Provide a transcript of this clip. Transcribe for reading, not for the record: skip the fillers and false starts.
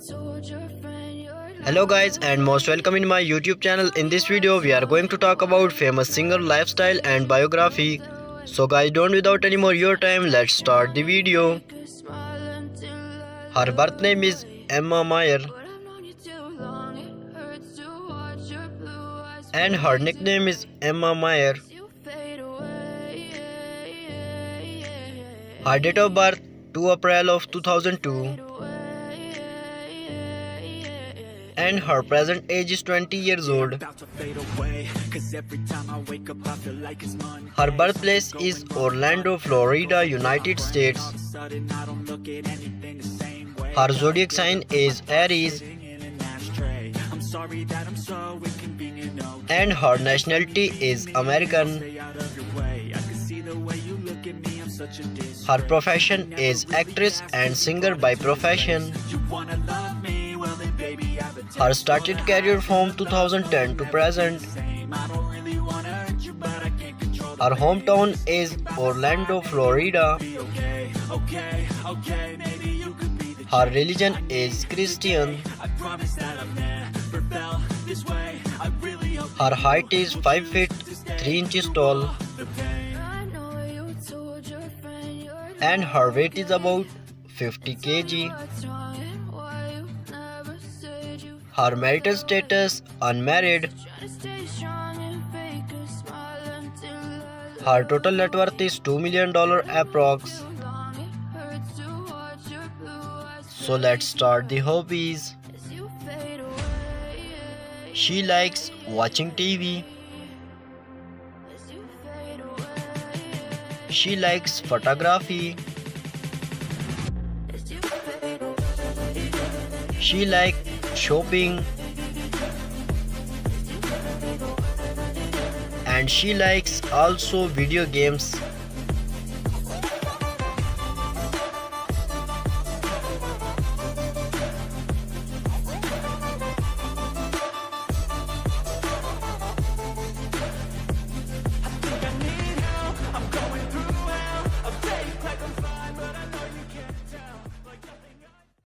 Hello guys and most welcome in my YouTube channel. In this video we are going to talk about famous singer lifestyle and biography. So guys, don't without any more your time, let's start the video. Her birth name is Emma Meyer and her nickname is Emma Meyer. Her date of birth 2 April of 2002 and her present age is 20 years old. Her birthplace is Orlando, Florida, United States. Her zodiac sign is Aries and her nationality is American. Her profession is actress and singer by profession. Her started career from 2010 to present. Her hometown is Orlando, Florida. Her religion is Christian. Her height is 5 feet 3 inches tall. And her weight is about 50 kg. Her marital status unmarried. Her total net worth is $2 million approx. So let's start the hobbies. She likes watching TV. She likes photography. She likes shopping. And she likes also video games.